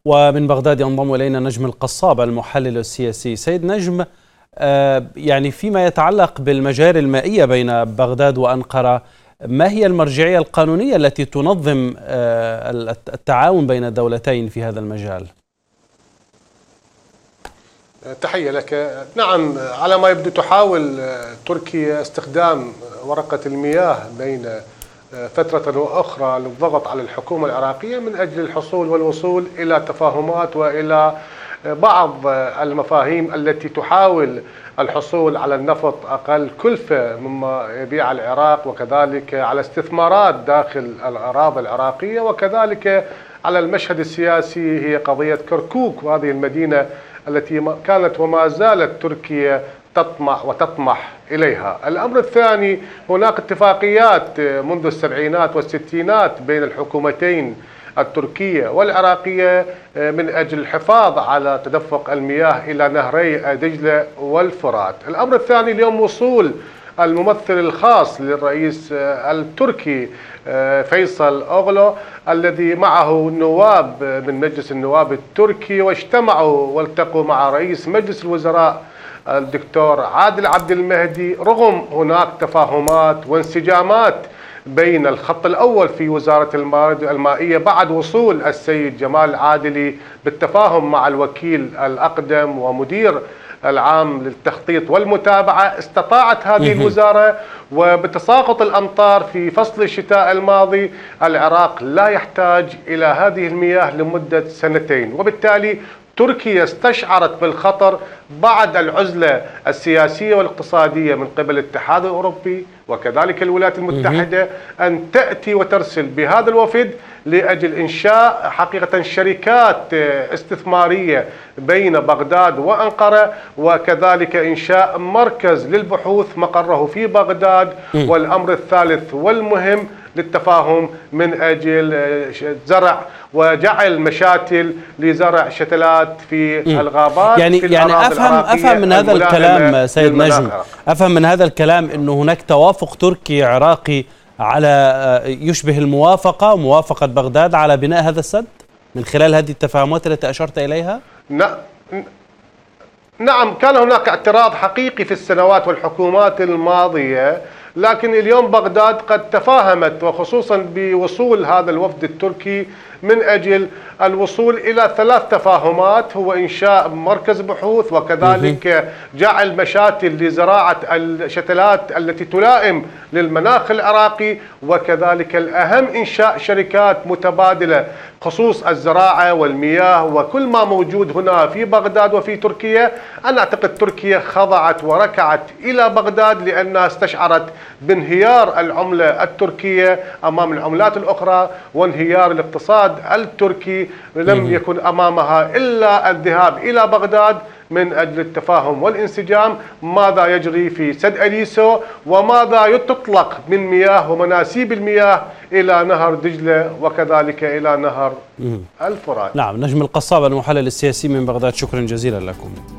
ومن بغداد ينضم إلينا نجم القصاب المحلل السياسي. سيد نجم، يعني فيما يتعلق بالمجاري المائية بين بغداد وأنقرة، ما هي المرجعية القانونية التي تنظم التعاون بين الدولتين في هذا المجال؟ تحية لك. نعم، على ما يبدو تحاول تركيا استخدام ورقة المياه بين فترة وأخرى للضغط على الحكومة العراقية من أجل الحصول والوصول إلى تفاهمات وإلى بعض المفاهيم التي تحاول الحصول على النفط أقل كلفة مما يبيع العراق، وكذلك على استثمارات داخل الأراضي العراقية، وكذلك على المشهد السياسي هي قضية كركوك، وهذه المدينة التي كانت وما زالت تركيا تطمح إليها. الأمر الثاني، هناك اتفاقيات منذ السبعينات والستينات بين الحكومتين التركية والعراقية من أجل الحفاظ على تدفق المياه إلى نهري دجلة والفرات. الأمر الثاني، اليوم وصول الممثل الخاص للرئيس التركي فيصل أوغلو الذي معه نواب من مجلس النواب التركي، واجتمعوا والتقوا مع رئيس مجلس الوزراء الدكتور عادل عبد المهدي، رغم هناك تفاهمات وانسجامات بين الخط الأول في وزارة الموارد المائية بعد وصول السيد جمال عادلي بالتفاهم مع الوكيل الأقدم ومدير العام للتخطيط والمتابعة. استطاعت هذه الوزارة وبتساقط الأمطار في فصل الشتاء الماضي العراق لا يحتاج إلى هذه المياه لمدة سنتين، وبالتالي تركيا استشعرت بالخطر بعد العزلة السياسية والاقتصادية من قبل الاتحاد الأوروبي وكذلك الولايات المتحدة أن تأتي وترسل بهذا الوفد لأجل إنشاء حقيقة شركات استثمارية بين بغداد وأنقرة، وكذلك إنشاء مركز للبحوث مقره في بغداد. والأمر الثالث والمهم للتفاهم من أجل زرع وجعل مشاتل لزرع شتلات في الغابات. يعني أفهم من هذا الكلام سيد نجم، أفهم من هذا الكلام أنه هناك توافق تركي عراقي على يشبه موافقة بغداد على بناء هذا السد من خلال هذه التفاهمات التي أشرت إليها؟ نعم، كان هناك اعتراض حقيقي في السنوات والحكومات الماضية، لكن اليوم بغداد قد تفاهمت، وخصوصا بوصول هذا الوفد التركي من أجل الوصول إلى 3 تفاهمات، هو إنشاء مركز بحوث، وكذلك جعل مشاتل لزراعة الشتلات التي تلائم للمناخ العراقي، وكذلك الأهم إنشاء شركات متبادلة خصوص الزراعة والمياه وكل ما موجود هنا في بغداد وفي تركيا. أنا أعتقد تركيا خضعت وركعت إلى بغداد لأنها استشعرت بانهيار العملة التركية أمام العملات الأخرى وانهيار الاقتصاد التركي، لم يكن أمامها إلا الذهاب إلى بغداد من أجل التفاهم والانسجام. ماذا يجري في سد أليسو وماذا تطلق من مياه ومناسيب المياه إلى نهر دجلة وكذلك إلى نهر الفرات. نعم، نجم القصاب المحلل السياسي من بغداد، شكرا جزيلا لكم.